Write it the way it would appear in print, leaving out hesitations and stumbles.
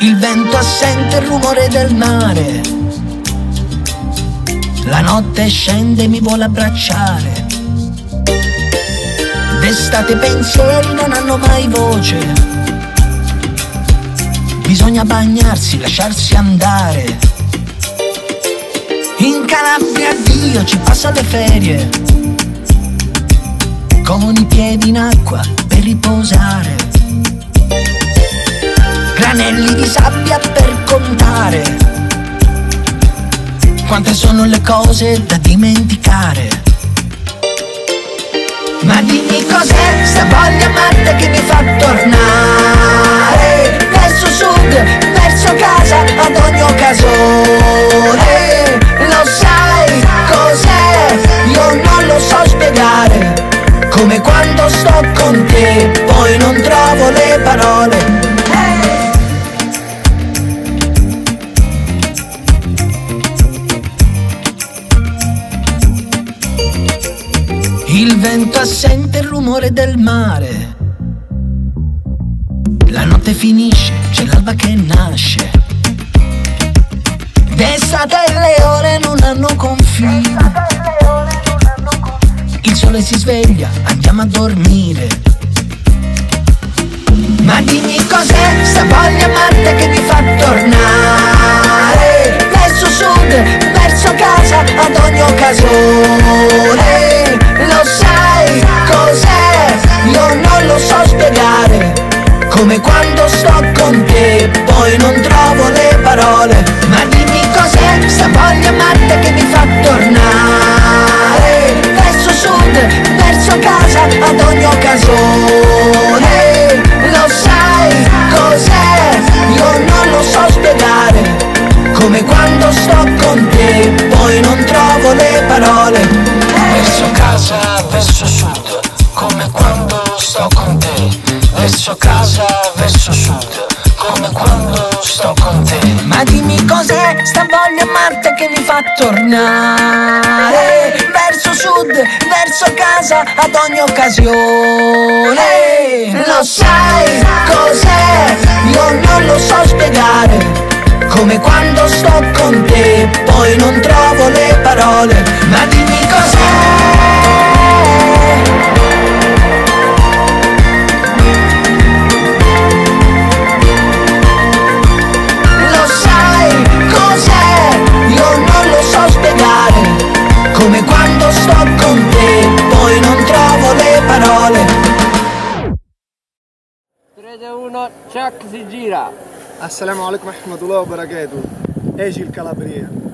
Il vento assente, il rumore del mare. La notte scende e mi vuole abbracciare. D'estate i pensieri non hanno mai voce. Bisogna bagnarsi, lasciarsi andare. In Calabria Dio ci passa le ferie, con i piedi in acqua per riposare. Granelli di sabbia per contare quante sono le cose da dimenticare. Ma dimmi cos'è sta voglia matta che mi fa tornare verso sud, verso casa ad ogni occasione. Lo sai cos'è? Io non lo so spiegare. Come quando sto con te, poi non trovo le parole. Il vento assente, il rumore del mare. La notte finisce, c'è l'alba che nasce. D'estate le ore non hanno confini. Il sole si sveglia, andiamo a dormire. Ma dimmi cos'è sta voglia matta che mi fa tornare verso sud, verso casa ad ogni occasione. Lo sai cos'è? Io non lo so spiegare. Come quando sto con te, poi non trovo le parole. Ma dimmi cos'è sta voglia matta che mi fa tornare verso sud, verso casa ad ogni occasione. Lo sai cos'è? Io non lo so spiegare. Come quando sto con te, poi non trovo le parole. Verso casa, verso sud, come quando sto con te. Verso casa, verso sud, come quando sto con te. Ma dimmi cos'è sta voglia matta che mi fa tornare verso sud, verso casa ad ogni occasione. Lo sai cos'è? Io non lo so spiegare. Come quando sto con te, poi non trovo le parole. Ma dimmi cos'è? Lo sai cos'è? Io non lo so spiegare. Come quando sto con te, poi non trovo le parole. 3, 2, 1, ciak, si gira. Assalamu alaikum wa rahmatullahi wa barakatuh. Eji il Calabria.